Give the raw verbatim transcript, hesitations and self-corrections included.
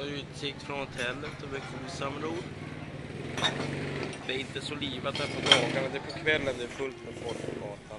har utsikt från hotellet över Kosamrod. Det är inte så livat här på dagarna, det är på kvällen det är fullt med folk och mat.